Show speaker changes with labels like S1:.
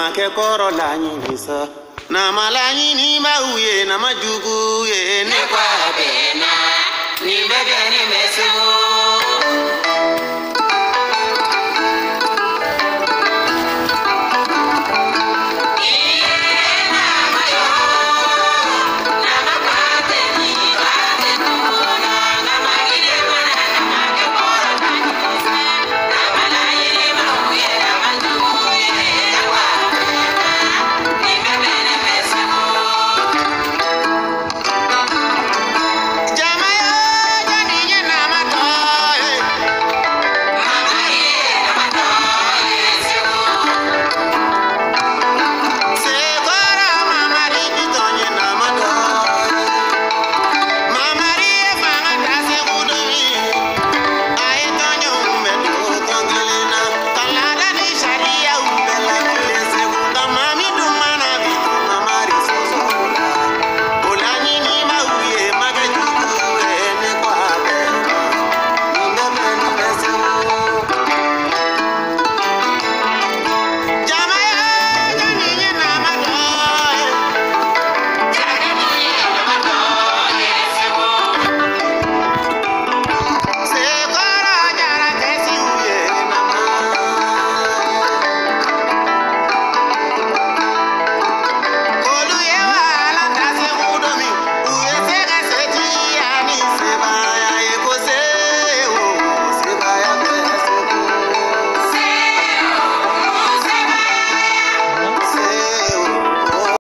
S1: ke koro la nyini sa na malani ni mauye na majugu ye ne
S2: kwa bena ni bebe ni mesu